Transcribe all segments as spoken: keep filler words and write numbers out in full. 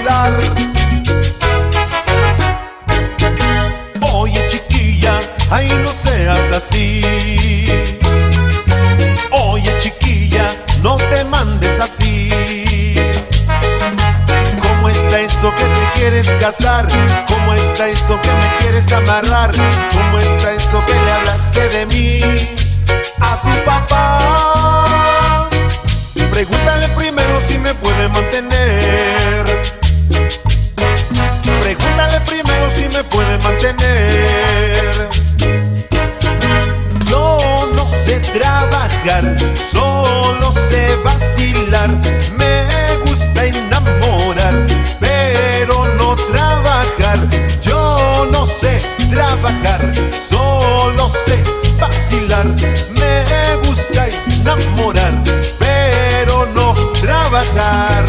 bailar. Oye chiquilla, ay no seas así. Oye chiquilla, no te mandes así. ¿Cómo está eso que te quieres casar? ¿Cómo está eso que me quieres amarrar? ¿Cómo está eso que le hablaste de mí a tu papá? Pregúntale primero si me puede mantener. Pregúntale primero si me puede mantener. Yo no sé trabajar, solo sé vacilar. Me gusta enamorar, pero no trabajar. Yo no sé trabajar, solo sé vacilar. Me gusta enamorar, pero no trabajar.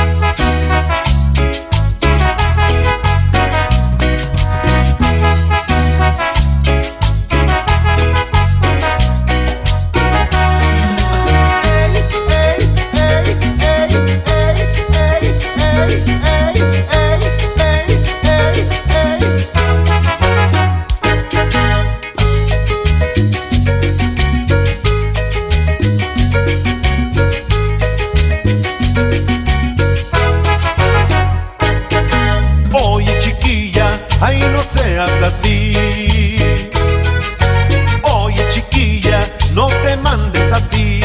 Ay, no seas así. Oye, chiquilla, no te mandes así.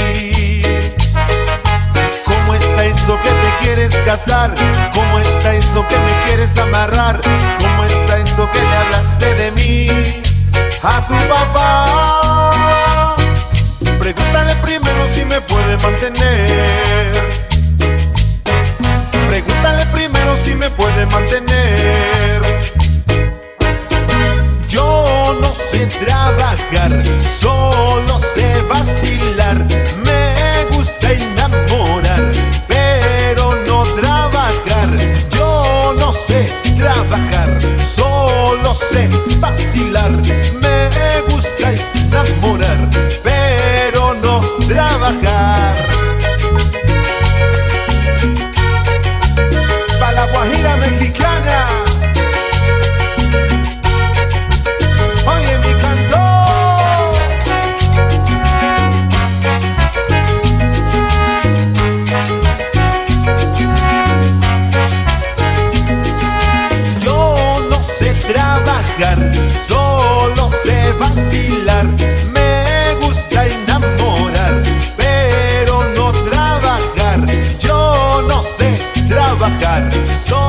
¿Cómo está eso que te quieres casar? ¿Cómo está eso que me quieres amarrar? ¿Cómo está eso que le hablaste de mí a tu papá? Pregúntale primero si me puede mantener. Pregúntale primero si me puede mantener. Yo no sé trabajar, solo sé vacilar. Me gusta enamorar, pero no trabajar. Yo no sé trabajar, solo sé vacilar. Me gusta enamorar, pero no trabajar. Pa' la Guajira mexicana. Oye mi cantor. Yo no sé trabajar, solo sé vacilar. Me gusta enamorar, pero no trabajar. Yo no sé trabajar, solo